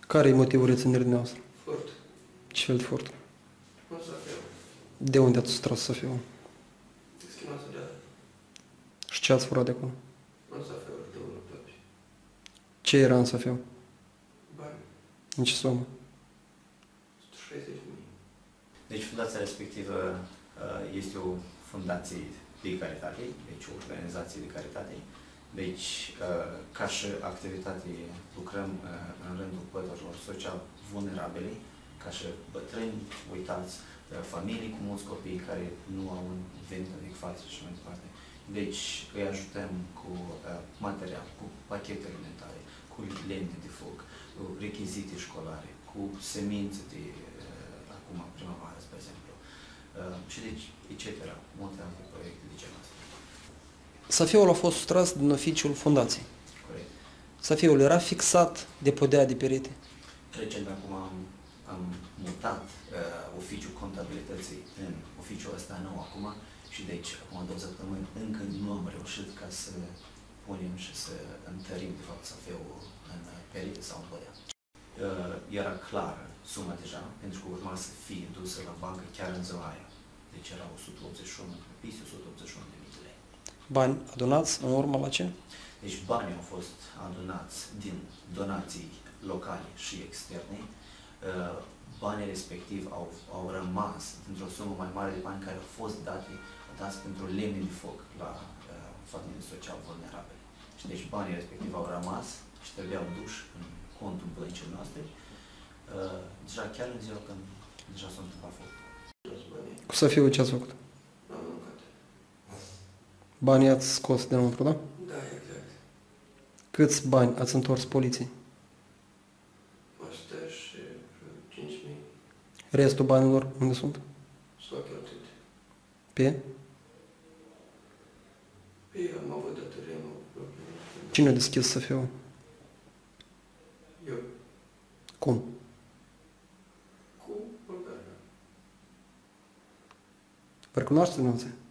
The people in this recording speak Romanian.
Care e motivul reținerii dumneavoastră? Furt. Ce fel de furt? Un safeu. De unde ați tras safeul? Schimbați de Și ce ați furat de acolo? un safeu de unul plăci. Ce era în safeu? Bani. În ce sumă? 160.000. Deci fundația respectivă este o fundație de caritate, deci o organizație de caritate. Deci, ca și activitate, lucrăm în rândul păturilor social vulnerabile, ca și bătrâni, uitați, familii cu mulți copii care nu au un venit adecvat și mai departe. Deci, îi ajutăm cu material, cu pachete alimentare, cu lemne de foc, cu rechizite școlare, cu semințe de acum primăvară, spre exemplu, și deci, etc. Multe alte proiecte de genul ăsta. Safeul a fost tras din oficiul fundației. Corect. Safeul era fixat de podea de perete. Recent acum am mutat oficiul contabilității în oficiul ăsta nou acum și deci acum 2 săptămâni încă nu am reușit ca să punem și să întărim de fapt safeul în perete sau în podea. Era clară suma deja, pentru că urma să fie dusă la bancă chiar în ziua aia. Deci era 181, peste 181 de mii de lei. Bani adunați în urmă la ce? Deci banii au fost adunați din donații locale și externe. Banii respectivi au rămas dintr-o sumă mai mare de bani care au fost dați pentru lemne de foc la familii social vulnerabile. Și deci banii respectivi au rămas și trebuiau duși în contul băncii noastre. Deja chiar în ziua când deja s-a întâmplat foc. Cu Safeul ce ați făcut? Am mâncat. Banii ați scos de înăuntru, da? Da, exact. Câți bani ați întors poliției? 105.000. Restul banilor unde sunt? S-au cheltuit. Pe? Păi am avut datorii, am avut probleme. Cine a deschis Safeul? Eu. Cum? Cu Bulgaria. Vă recunoașteți dumneavoastră?